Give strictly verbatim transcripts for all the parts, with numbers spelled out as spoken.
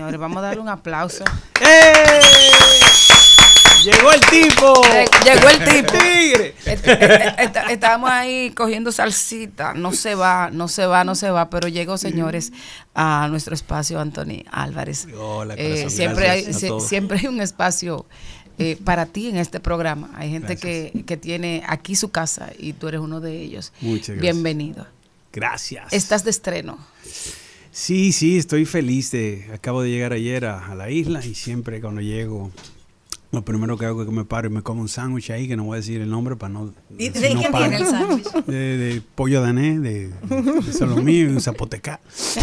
señores. Vamos a darle un aplauso. ¡Eh! Llegó el tipo. Llegó el tipo. Tigre. Estábamos ahí cogiendo salsita. No se va, no se va, no se va. Pero llegó, señores, a nuestro espacio Anthony Álvarez. Hola, eh, siempre, hay, se, siempre hay un espacio eh, para ti en este programa. Hay gente que, que tiene aquí su casa y tú eres uno de ellos. Muchas gracias. Bienvenido. Gracias. Estás de estreno. Sí, sí, estoy feliz. De, acabo de llegar ayer a, a la isla y siempre cuando llego, lo primero que hago es que me paro y me como un sándwich ahí, que no voy a decir el nombre para no... ¿Y de no quién tiene el sándwich? De, de pollo danés, de, de solomillo y un zapotecá. Sí,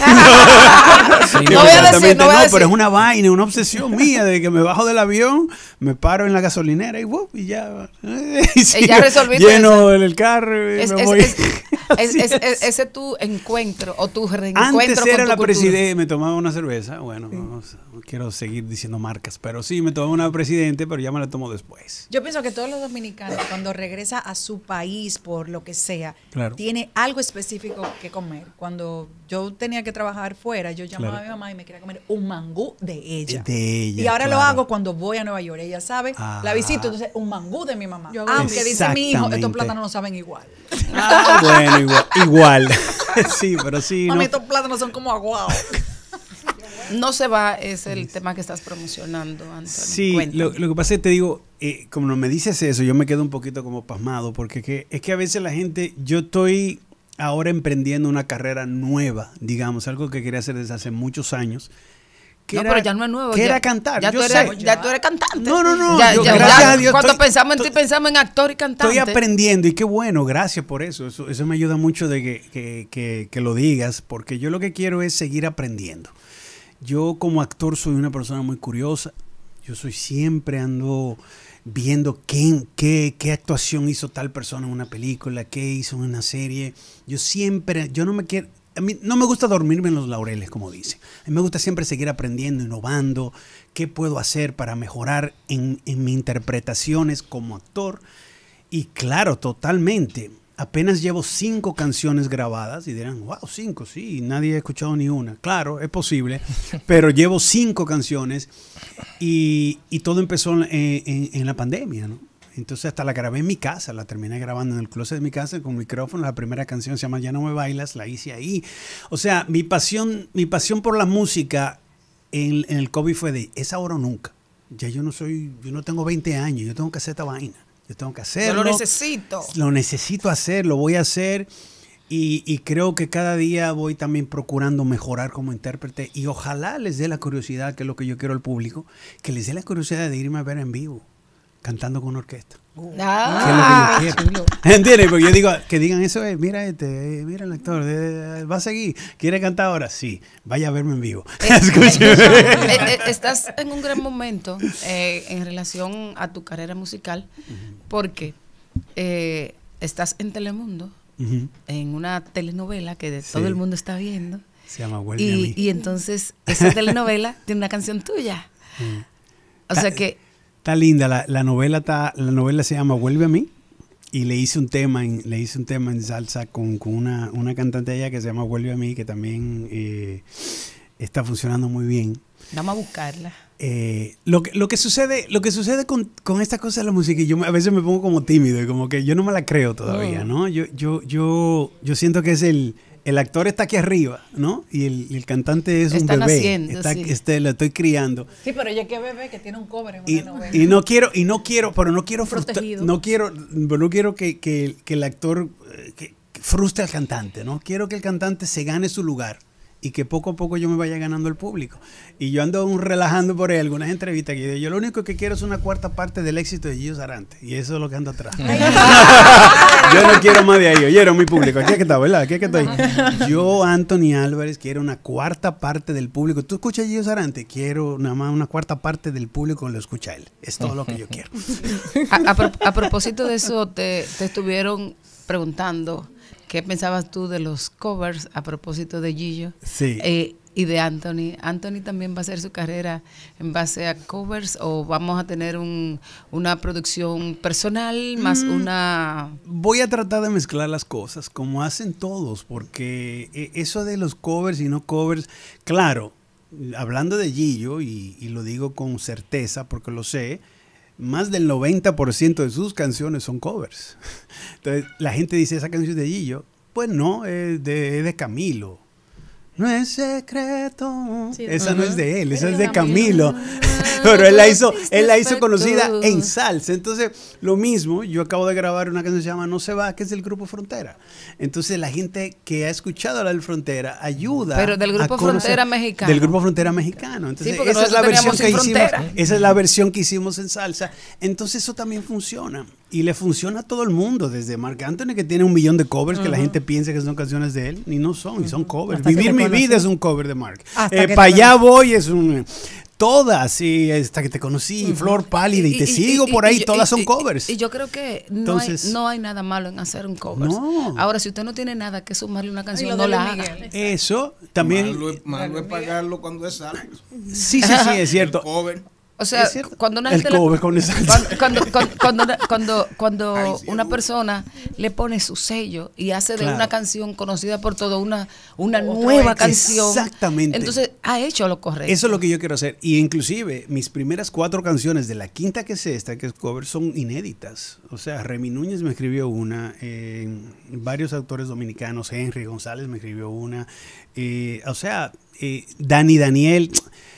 no voy a decir, no voy a no, decir. pero es una vaina, una obsesión mía, de que me bajo del avión, me paro en la gasolinera y, wow, y ya... Y sí, ya resolviste lleno el, el carro y es, me es, voy. Es, es, es, es, ese es tu encuentro o tu reencuentro. Antes era con tu la cultura. presidenta, me tomaba una cerveza, bueno, sí. no, no quiero seguir diciendo marcas, pero sí, me tomaba una presidente, pero ya me la tomo después. Yo pienso que todos los dominicanos, cuando regresa a su país por lo que sea, claro. tiene algo específico que comer. Cuando yo tenía que trabajar fuera, yo llamaba claro. a mi mamá y me quería comer un mangú de ella. De ella, y ahora claro. lo hago cuando voy a Nueva York. Ella sabe, ah. la visito, entonces un mangú de mi mamá. Yo Aunque dice mi hijo, estos plátanos no saben igual. Ah, bueno, igual. igual. Sí, pero sí. Mami, no. estos plátanos son como aguados. No se va es el tema que estás promocionando, Anthony. Sí, lo, lo que pasa es que te digo, eh, como no me dices eso, yo me quedo un poquito como pasmado, porque que, es que a veces la gente, yo estoy ahora emprendiendo una carrera nueva, digamos, algo que quería hacer desde hace muchos años. Que no, era, pero ya no es nuevo. Que ya, era cantar. Ya, yo tú eres, sé. ya tú eres cantante. No, no, no. Ya, yo, ya, gracias ya, a Dios. Cuando estoy, pensamos en estoy, ti, pensamos en actor y cantante. Estoy aprendiendo y qué bueno, gracias por eso. Eso, eso me ayuda mucho de que, que, que, que lo digas, porque yo lo que quiero es seguir aprendiendo. Yo como actor soy una persona muy curiosa. Yo soy siempre ando viendo qué, qué, qué actuación hizo tal persona en una película, qué hizo en una serie. Yo siempre, yo no me quiero... A mí no me gusta dormirme en los laureles, como dice. A mí me gusta siempre seguir aprendiendo, innovando. ¿Qué puedo hacer para mejorar en, en mis interpretaciones como actor? Y claro, totalmente. Apenas llevo cinco canciones grabadas y dirán, wow, cinco, sí, nadie ha escuchado ni una. Claro, es posible, pero llevo cinco canciones y, y todo empezó en, en, en la pandemia, ¿no? Entonces hasta la grabé en mi casa, la terminé grabando en el closet de mi casa con micrófono. La primera canción se llama Ya no me bailas, la hice ahí. O sea, mi pasión, mi pasión por la música en, en el COVID fue de, es ahora o nunca. Ya yo no soy, yo no tengo veinte años, yo tengo que hacer esta vaina. Yo tengo que hacerlo. Yo lo necesito. Lo necesito hacer, lo voy a hacer. Y, y creo que cada día voy también procurando mejorar como intérprete. Y ojalá les dé la curiosidad, que es lo que yo quiero al público, que les dé la curiosidad de irme a ver en vivo, cantando con orquesta. Ah, ¿Qué es lo que yo quiero? ¿Entiendes? Porque yo digo, que digan eso, eh, mira este, eh, mira el actor, eh, va a seguir, ¿quiere cantar ahora? Sí, vaya a verme en vivo. Eh, eh, eh, estás en un gran momento eh, en relación a tu carrera musical, uh-huh. porque eh, estás en Telemundo, uh-huh. en una telenovela que de sí. todo el mundo está viendo. Se llama Vuelve y, a mí. Y entonces esa telenovela tiene una canción tuya. Uh-huh. O sea que... Está linda, la, la novela está, la novela se llama Vuelve a mí y le hice un tema en, le hice un tema en salsa con, con una, una cantante allá que se llama Vuelve a mí, que también eh, está funcionando muy bien. Vamos a buscarla. Eh, lo, que, lo que sucede, lo que sucede con, con esta cosa de la música, y yo a veces me pongo como tímido y como que yo no me la creo todavía, oh. ¿no? Yo, yo, yo, yo siento que es el... El actor está aquí arriba, ¿no? Y el, y el cantante es un Están bebé. Haciendo, está, sí. este, lo estoy criando. Sí, pero ella que bebé que tiene un cover en y, una novela. Y no quiero, y no quiero, pero no quiero frustrar, no quiero, no quiero que, que, que el actor que, que frustre al cantante, ¿no? Quiero que el cantante se gane su lugar y que poco a poco yo me vaya ganando el público. Y yo ando un relajando por ahí algunas entrevistas que yo, yo lo único que quiero es una cuarta parte del éxito de Gillo Sarante. Y eso es lo que ando atrás. Yo no quiero más de ahí. Oyeron mi público. Aquí es que está, ¿verdad? Aquí es que estoy. Yo, Anthony Álvarez, quiero una cuarta parte del público. ¿Tú escuchas a Gillo Sarante? Quiero nada más una cuarta parte del público que lo escucha a él. Es todo lo que yo quiero. A, a, pro, a propósito de eso, te, te estuvieron preguntando ¿qué pensabas tú de los covers a propósito de Gillo? Sí. Eh, y de Anthony. ¿Anthony también va a hacer su carrera en base a covers o vamos a tener un, una producción personal más mm, una...? Voy a tratar de mezclar las cosas como hacen todos, porque eso de los covers y no covers, claro, hablando de Gillo, y, y lo digo con certeza porque lo sé, más del noventa por ciento de sus canciones son covers. Entonces, la gente dice, esa canción es de Gillo. Pues no, es de, es de Camilo. No es secreto. Sí, esa uh-huh. no es de él, esa es de Camilo. Pero él la hizo, él la hizo conocida en salsa. Entonces, lo mismo, yo acabo de grabar una canción que se llama No se va, que es del Grupo Frontera. Entonces, la gente que ha escuchado la del Frontera ayuda. Pero del Grupo Frontera mexicano. Del Grupo Frontera mexicano. Entonces, sí, esa es la versión que hicimos. Esa es la versión que hicimos en salsa. Entonces, eso también funciona. Y le funciona a todo el mundo, desde Marc Anthony, que tiene un millón de covers, uh-huh. que la gente piensa que son canciones de él, y no son, uh-huh. y son covers. Hasta Vivir mi vida es un cover de Marc. Eh, Para allá voy es un... Todas, y hasta que te conocí, uh-huh. Flor Pálida, y, y te y, sigo y, por ahí, y, todas y, son covers. Y, y yo creo que no, Entonces, hay, no hay nada malo en hacer un cover. No. Ahora, si usted no tiene nada que sumarle una canción, no la haga. Eso también... Malo es, malo es pagarlo cuando es salsa. Sí, sí, sí, es cierto. El cover. O sea, cuando una gente el cover con esa cuando cuando cuando una, cuando, cuando Ay, sí, una persona le pone su sello y hace de claro. una canción conocida por todo una una oh, nueva oh, canción. Exactamente. Entonces ha hecho lo correcto. Eso es lo que yo quiero hacer. Y inclusive mis primeras cuatro canciones de la quinta que es esta, que es cover, son inéditas. O sea, Remy Núñez me escribió una, eh, varios autores dominicanos, Henry González me escribió una. Eh, o sea, eh, Dani Daniel.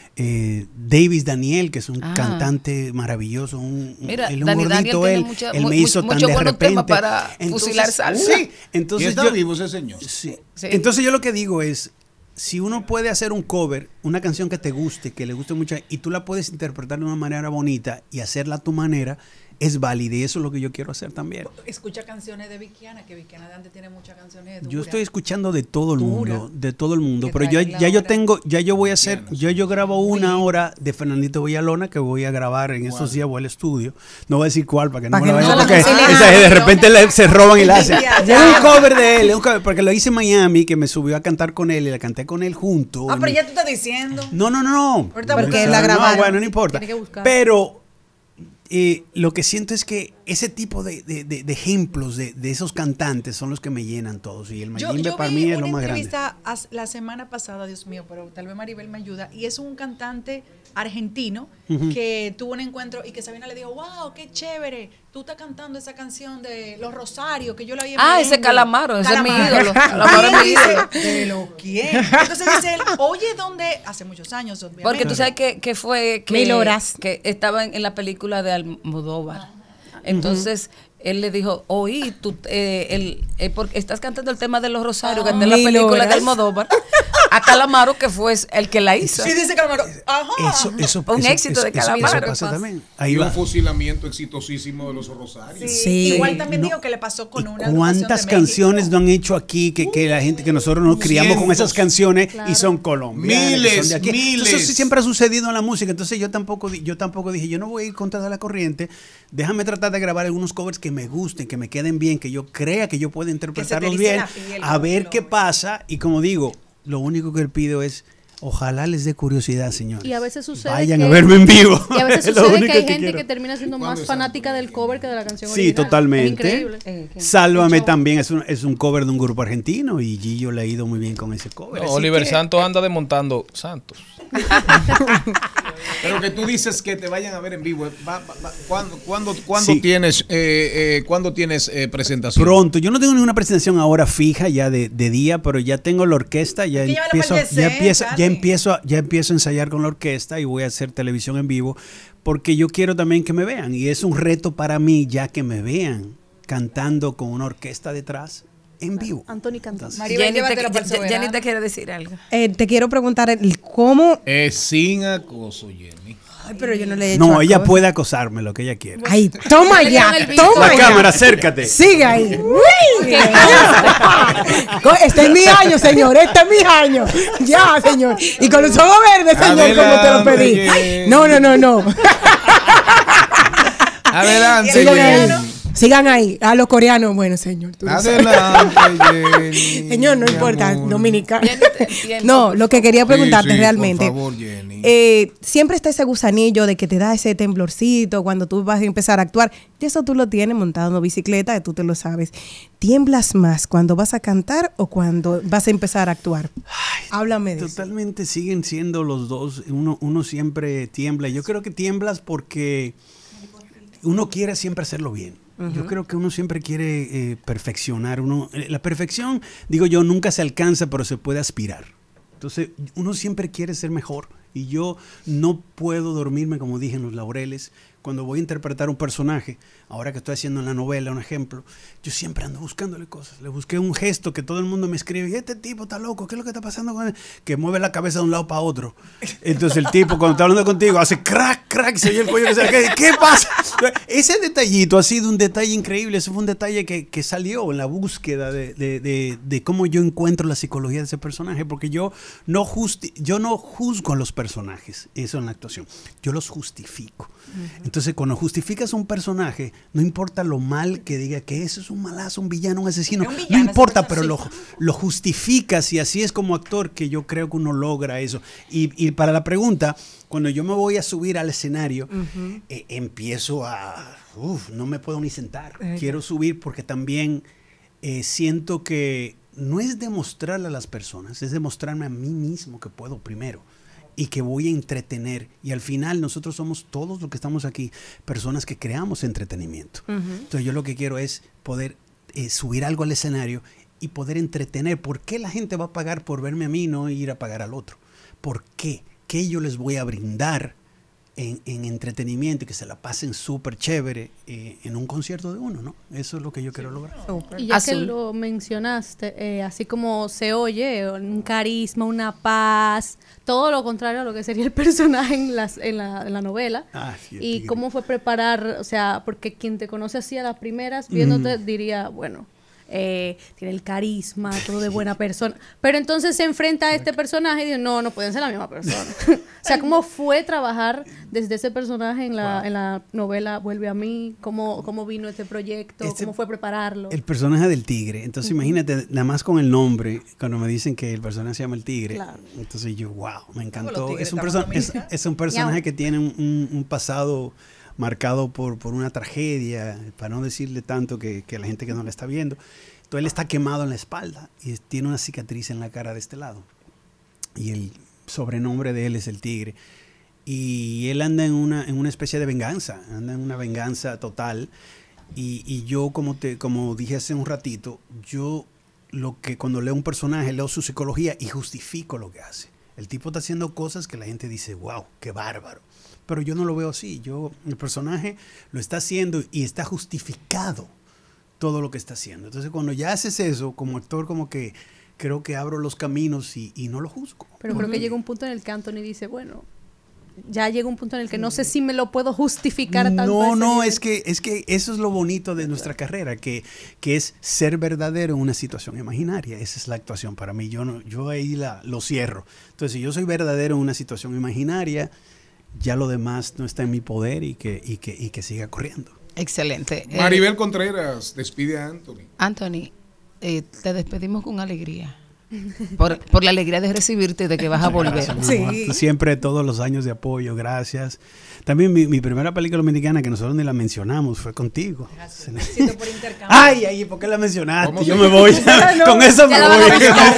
Eh, Davis Daniel, que es un ah. cantante maravilloso, un, Mira, un Dani gordito, Daniel él, mucha, él me hizo mu tan mucho de buenos repente. temas para entonces, fusilar salsa. Sí, entonces y está yo, vivo ese señor. Sí. Sí. Entonces yo lo que digo es, si uno puede hacer un cover, una canción que te guste, que le guste mucho, y tú la puedes interpretar de una manera bonita y hacerla a tu manera, es válida, y eso es lo que yo quiero hacer también. Escucha canciones de Vickiana, que Vickiana de antes tiene muchas canciones de Yo estoy escuchando de todo el Dura. mundo, de todo el mundo, pero yo ya yo tengo, ya yo voy a hacer, yo yo grabo una hora de Fernandito Villalona que voy a grabar en estos días, voy al estudio, no voy a decir cuál para que no me lo vayan, porque esa, de repente le, se roban y la hacen. Un cover de él, un cover, porque lo hice en Miami, que me subió a cantar con él y la canté con él junto. Ah, pero ya tú estás diciendo. No, no, no, no. Porque la grabaron. No, bueno, no importa. Pero Eh, lo que siento es que ese tipo de, de, de, de ejemplos de, de esos cantantes son los que me llenan todos, y el Mayimbe para mí es lo más grande. Yo vi una entrevista la semana pasada, Dios mío, pero tal vez Maribel me ayuda, y es un cantante argentino uh-huh. que tuvo un encuentro y que Sabina le dijo, wow, qué chévere, tú estás cantando esa canción de Los Rosarios, que yo la oí en Ah, ese Calamaro, ese es mi ídolo. Calamaro es mi ídolo. ¿De lo quién? Entonces dice él, oye, ¿dónde? Hace muchos años, obviamente. Porque tú sabes que, que fue que, Mil horas. que estaba en, en la película de Almodóvar. Entonces uh-huh. él le dijo, oí, tú, eh, el, eh, porque estás cantando el tema de Los Rosarios, oh, que está en la película horas. de Almodóvar, a Calamaro, que fue el que la hizo. Sí, dice Calamaro. Ajá. Eso, eso, un eso, éxito eso, de Calamaro. Eso, eso pasa también. Ahí y va. un fusilamiento exitosísimo de Los Rosarios. Sí. Sí. Igual también no, dijo que le pasó con una. ¿Cuántas canciones no han hecho aquí que, que la gente, que nosotros nos criamos Cientos. con esas canciones claro. y son colombianas? Miles, son de aquí. miles. Entonces, eso siempre ha sucedido en la música. Entonces yo tampoco, yo tampoco dije, yo no voy a ir contra de la corriente. Déjame tratar de grabar algunos covers que me gusten, que me queden bien, que yo crea que yo pueda interpretarlos bien, piel, a ver qué pasa. Y como digo, lo único que le pido es, ojalá les dé curiosidad, señores. Y a veces sucede Vayan que, a verme en vivo. Y a veces sucede que hay que gente quiero. que termina siendo más fanática del cover que de la canción sí, original. Sí, totalmente. Es increíble. Eh, Sálvame también es un, es un cover de un grupo argentino y Gillo le ha ido muy bien con ese cover. No, Oliver que, Santos anda desmontando Santos. Pero que tú dices que te vayan a ver en vivo. Va, va, va. ¿Cuándo, cuándo, cuándo sí. tienes, eh, eh, ¿cuándo tienes eh, presentación? Pronto. Yo no tengo ninguna presentación ahora fija ya de, de día, pero ya tengo la orquesta. Ya empiezo, ya, empiezo, ya, empiezo, ya empiezo a ensayar con la orquesta y voy a hacer televisión en vivo porque yo quiero también que me vean. Y es un reto para mí ya que me vean cantando con una orquesta detrás. En vivo. Anthony cantando. Jenny te, Jenny te quiere decir algo. Eh, te quiero preguntar cómo. Es sin acoso, Jenny. Ay, pero yo no le he hecho No, acoso. Ella puede acosarme lo que ella quiere. Ay, toma ya, toma La ya. cámara, acércate. Sigue ahí. Este es mi año, señor. Este es mi año. Ya, señor. Y con los ojos verdes, señor, Adelante, como te lo pedí. Ay, no, no, no, no. Adelante, Jenny. Sigan ahí. A los coreanos, bueno, señor. tú lo sabes. Adelante, Jenny. Señor, no mi importa, amor. dominicano. Jenny, te entiendo, No, por lo que quería preguntarte Sí, sí, realmente. por favor, Jenny. eh, siempre está ese gusanillo de que te da ese temblorcito cuando tú vas a empezar a actuar. Y eso tú lo tienes montando bicicleta, que tú te lo sabes. ¿Tiemblas más cuando vas a cantar o cuando vas a empezar a actuar? Háblame de eso. Totalmente siguen siendo los dos. Uno, uno siempre tiembla. Yo creo que tiemblas porque uno quiere siempre hacerlo bien. Uh-huh. Yo creo que uno siempre quiere eh, perfeccionar. Uno, eh, la perfección, digo yo, nunca se alcanza, pero se puede aspirar. Entonces, uno siempre quiere ser mejor. Y yo no puedo dormirme, como dije, en los laureles. Cuando voy a interpretar un personaje, ahora que estoy haciendo en la novela un ejemplo, yo siempre ando buscándole cosas. Le busqué un gesto que todo el mundo me escribe, y este tipo está loco, ¿qué es lo que está pasando con él? Que mueve la cabeza de un lado para otro. Entonces el tipo, cuando está hablando contigo, hace crack, crack, se oye el cuello. ¿Qué, ¿Qué pasa? Ese detallito ha sido un detalle increíble. Ese fue un detalle que, que salió en la búsqueda de, de, de, de cómo yo encuentro la psicología de ese personaje, porque yo no, justi yo no juzgo a los personajes, eso en la actuación, yo los justifico. Uh-huh. Entonces, cuando justificas un personaje, no importa lo mal que diga que ese es un malazo, un villano, un asesino, un villano, no importa, pero lo, lo justificas, y así es como actor que yo creo que uno logra eso. Y, y para la pregunta, cuando yo me voy a subir al escenario, uh-huh. eh, empiezo a... Uf, no me puedo ni sentar. Uh-huh. Quiero subir porque también eh, siento que no es demostrarle a las personas, es demostrarme a mí mismo que puedo primero. Y que voy a entretener. Y al final nosotros somos todos los que estamos aquí, personas que creamos entretenimiento. Uh-huh. Entonces yo lo que quiero es poder eh, subir algo al escenario y poder entretener. ¿Por qué la gente va a pagar por verme a mí y no ir a pagar al otro? ¿Por qué? ¿Qué yo les voy a brindar en, en entretenimiento y que se la pasen súper chévere eh, en un concierto de uno, ¿no? Eso es lo que yo quiero lograr. Y ya Azul. que lo mencionaste, eh, así como se oye, un carisma, una paz, todo lo contrario a lo que sería el personaje en, las, en, la, en la novela. Ah, sí, y cómo fue preparar, o sea, porque quien te conoce así a las primeras, viéndote, mm. diría, bueno, eh, tiene el carisma, todo de buena persona. Pero entonces se enfrenta a este personaje y dice, no, no pueden ser la misma persona. O sea, ¿cómo fue trabajar desde ese personaje en la, wow. en la novela Vuelve a mí? ¿Cómo, cómo vino este proyecto? Este, ¿Cómo fue prepararlo? El personaje del tigre. Entonces, uh-huh. imagínate, nada más con el nombre, cuando me dicen que el personaje se llama el tigre, claro. entonces yo, wow, me encantó. Es un, es, es un personaje que tiene un, un, un pasado marcado por, por una tragedia, para no decirle tanto que, que la gente que no la está viendo. Entonces él está quemado en la espalda y tiene una cicatriz en la cara de este lado. Y el sobrenombre de él es el tigre. Y él anda en una, en una especie de venganza, anda en una venganza total. Y, y yo, como, te, como dije hace un ratito, yo lo que cuando leo un personaje, leo su psicología y justifico lo que hace. El tipo está haciendo cosas que la gente dice, wow, qué bárbaro. Pero yo no lo veo así. Yo, el personaje lo está haciendo y está justificado todo lo que está haciendo. Entonces, cuando ya haces eso, como actor, como que creo que abro los caminos y, y no lo juzgo. Pero creo que llega un punto en el que Anthony dice, bueno, ya llega un punto en el que no sé si me lo puedo justificar tanto. No, no, es que, es que eso es lo bonito de nuestra carrera, que, que es ser verdadero en una situación imaginaria. Esa es la actuación para mí. Yo, no, yo ahí la, lo cierro. Entonces, si yo soy verdadero en una situación imaginaria, ya lo demás no está en mi poder y que, y que, y que siga corriendo. Excelente. Maribel eh, Contreras despide a Anthony. Anthony, eh, te despedimos con alegría. Por, por la alegría de recibirte y de que vas a volver. Gracias, sí. Siempre todos los años de apoyo, gracias. También mi, mi primera película dominicana que nosotros ni la mencionamos fue contigo. Gracias. Por ay, ay, ¿por qué la mencionaste? Yo me voy. no, con eso me voy.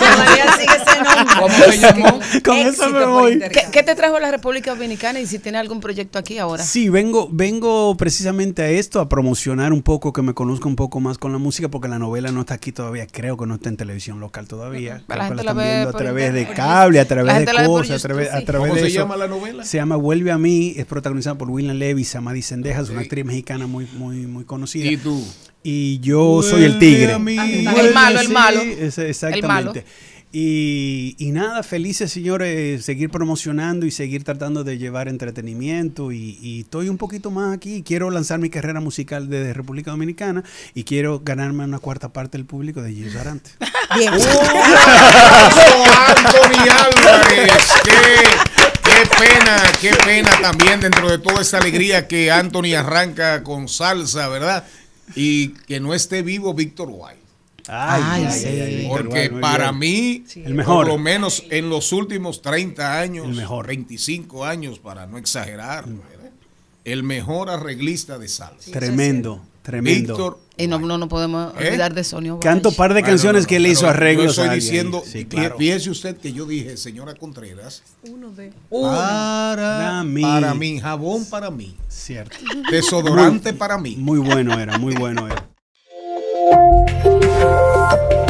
¿Cómo se llamó? Con eso me voy. ¿Qué, ¿Qué te trajo a la República Dominicana y si tienes algún proyecto aquí ahora? Sí, vengo, vengo precisamente a esto, a promocionar un poco, que me conozca un poco más con la música, porque la novela no está aquí todavía, creo que no está en televisión local todavía. La gente la la están viendo a través internet, de cable, a través de cosas, YouTube, a través, sí. a través ¿Cómo de se eso. llama la novela? Se llama Vuelve a mí, es protagonizada por William Levy, Samadhi Sendejas, okay. Una actriz mexicana muy, muy, muy conocida. ¿Y tú? Y yo soy el tigre. Mí, el malo, el malo. Sí, es, exactamente. El malo. Y, y nada, felices, señores, seguir promocionando y seguir tratando de llevar entretenimiento. Y, y estoy un poquito más aquí. Quiero lanzar mi carrera musical desde República Dominicana y quiero ganarme una cuarta parte del público de Gilles Arante. Bien. ¡Un abrazo, Anthony Álvarez! ¡Qué, qué pena, qué pena también dentro de toda esa alegría que Anthony arranca con salsa, ¿verdad? y que no esté vivo Víctor White. Ay, Ay, ay, sí. ay, ay, Porque muy para bien. mí, Sí. El mejor. por lo menos en los últimos treinta años, El mejor. veinticinco años, para no exagerar, ¿verdad? El mejor arreglista de salsa. Tremendo, tremendo. Víctor Y no, no, no podemos ¿Eh? olvidar de Sonia Walsh. Canto par de Bueno, canciones no, no, que él pero hizo arreglos. Yo estoy a alguien. diciendo, Sí, fí- claro. fíjese usted que yo dije, señora Contreras, Uno de. para, Para mí. para mí, jabón para mí, Cierto. desodorante para mí. Muy bueno era, muy bueno era.